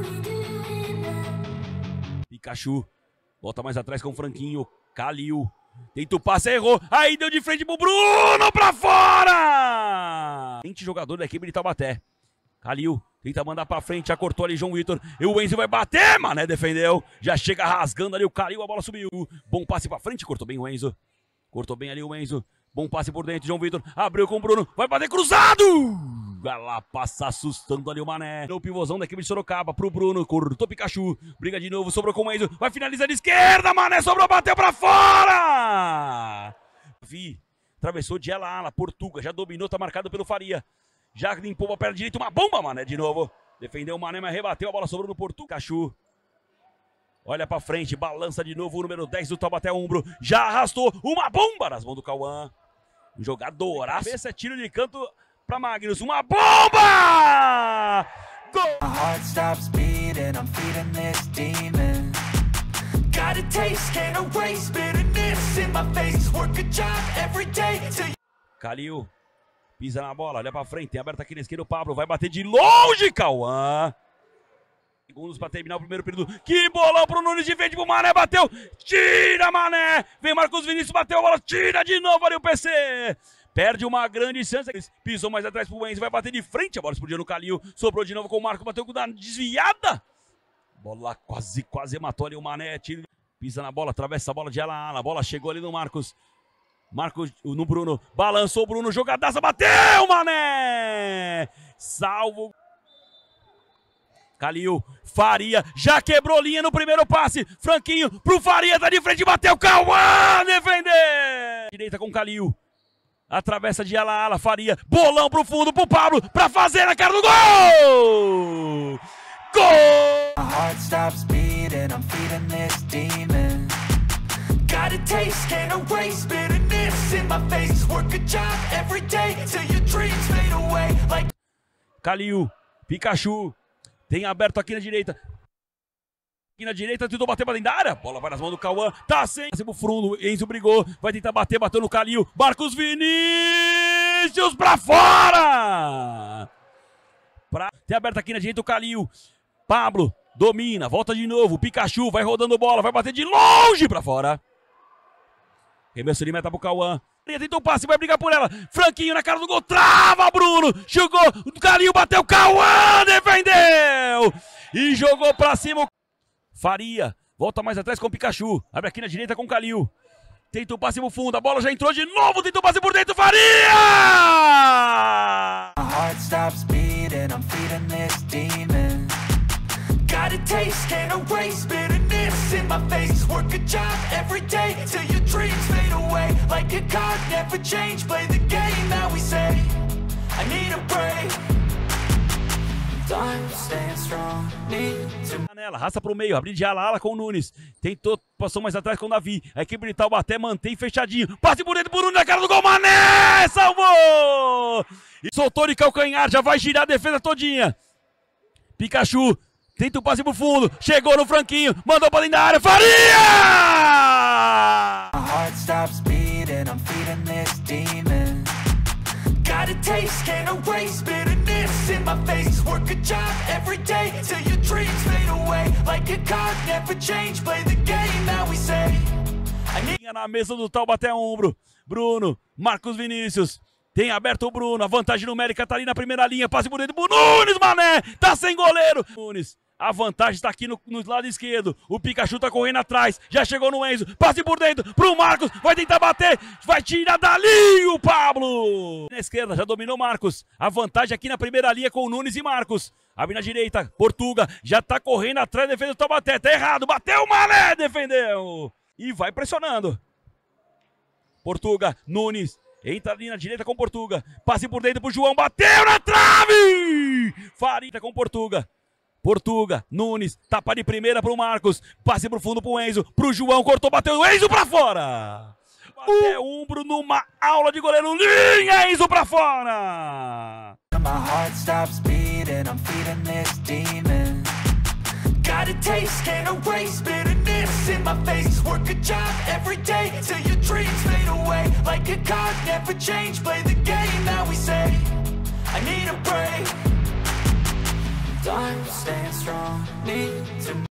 Pikachu. Volta mais atrás com o Franquinho. Kalil. Tenta o passe, errou. Aí deu de frente pro Bruno pra fora! 20 jogadores da equipe de Taubaté. Kalil tenta mandar pra frente, já cortou ali João Vitor. E o Enzo vai bater, mané, defendeu. Já chega rasgando ali o Kalil, a bola subiu. Bom passe pra frente, cortou bem o Enzo. Cortou bem ali o Enzo. Bom passe por dentro, João Vitor. Abriu com o Bruno, vai bater cruzado! Vai lá, passa assustando ali o Mané. O pivôzão da equipe de Sorocaba pro Bruno. Cortou Pikachu. Briga de novo, sobrou com o Enzo. Vai finalizar de esquerda, Mané. Sobrou, bateu pra fora! Atravessou de ala a ala. Portuga já dominou, tá marcado pelo Faria. Já limpou a perna direita, uma bomba, Mané, de novo. Defendeu o Mané, mas rebateu. A bola sobrou no Portuga. Pikachu. Olha pra frente, balança de novo o número 10 do Taubaté Umbro. Já arrastou uma bomba nas mãos do Cauã. Um jogador. Cabeça é tiro de canto pra Magnus. Uma bomba! Gol! Kalil pisa na bola, olha pra frente. Tem aberto aqui na esquerda o Pablo. Vai bater de longe, Cauã. Segundos para terminar o primeiro período. Que bolão pro Nunes de frente pro Mané, bateu. Tira, Mané. Vem Marcos Vinícius, bateu a bola. Tira de novo ali o PC. Perde uma grande chance. Pisou mais atrás pro Enzo, vai bater de frente. A bola explodiu no Kalil. Sobrou de novo com o Marcos, bateu com a desviada. Bola quase matou ali o Mané. Tira. Pisa na bola, atravessa a bola de ala a ala. A bola chegou ali no Marcos. Marcos no Bruno. Balançou o Bruno, jogadaça, bateu, Mané. Salvo. Kalil, Faria, já quebrou linha no primeiro passe. Franquinho pro Faria, tá de frente, bateu. Cauã, defendeu. Direita com Kalil. Atravessa de ala a ala, Faria. Bolão pro fundo, pro Pablo, pra fazer na cara do gol! Gol! My heart stops beating, I'm feeding this demon. Got a taste, can't erase bitterness in my face. Work a job every day till your dreams fade away. Like... Kalil, Pikachu. Tem aberto aqui na direita. Aqui na direita, tentou bater pra dentro da área. Bola vai nas mãos do Cauã. Tá sem. O fundo, Enzo brigou. Vai tentar bater, bateu no Kalil. Marcos Vinícius pra fora! Tem aberto aqui na direita o Kalil. Pablo domina, volta de novo. Pikachu vai rodando bola, vai bater de longe pra fora. Remesso de meta pro Cauã. Tentou o passe, vai brigar por ela. Franquinho na cara do gol, trava Bruno. Jogou, o Kalil bateu, Cauã defendeu. E jogou pra cima. Faria, volta mais atrás com o Pikachu. Abre aqui na direita com o Kalil. Tenta o passe no fundo, a bola já entrou de novo. Tenta o passe por dentro, Faria! My heart stops beating, I'm feeding this demon. Got a taste, can't erase bitterness in my face. Work a job every day till your dreams fade away. Like a card, never change. Play the game that we say. I need a break. Time staying strong. Need to... Raça pro meio, abriu de ala a ala com o Nunes. Tentou, passou mais atrás com o Davi. A equipe de Taubaté mantém fechadinho. Passe por dentro pro Nunes na cara do gol. Mané! Salvou! E soltou de calcanhar, já vai girar a defesa todinha. Pikachu. Tenta o passe pro fundo, chegou no Franquinho, mandou pra dentro da área, Faria! My heart stops beating, I'm feeding this demon. Got a taste, can't erase bitterness in my face. Work a job every day till your dreams fade away. Like a card, never change. Play the game that we say. Na mesa do Taubaté Umbro, Bruno, Marcos Vinícius. Tem aberto o Bruno, a vantagem numérica tá ali na primeira linha, passe por dentro pro Nunes, Mané, tá sem goleiro. Nunes, a vantagem está aqui no lado esquerdo, o Pikachu tá correndo atrás, já chegou no Enzo, passe por dentro pro Marcos, vai tentar bater, vai tirar dali o Pablo. Na esquerda, já dominou o Marcos, a vantagem aqui na primeira linha com o Nunes e Marcos. Abre na direita, Portuga, já tá correndo atrás da defesa do Taubaté, tá errado, bateu o Mané, defendeu. E vai pressionando. Portuga, Nunes. Entra ali na direita com Portuga. Passe por dentro pro João. Bateu na trave! Faria com Portuga. Portuga, Nunes. Tapa de primeira pro Marcos. Passe pro fundo pro Enzo. Pro João. Cortou, bateu o Enzo pra fora. Até Umbro numa aula de goleiro. Linha, Enzo pra fora. My heart stops beating. I'm feeding this demon. Got a taste, can't erase bitterness in my face. Work a job every day till your dreams fade away. Like a card, never change. Play the game that we say. I need a break. I'm staying strong, need to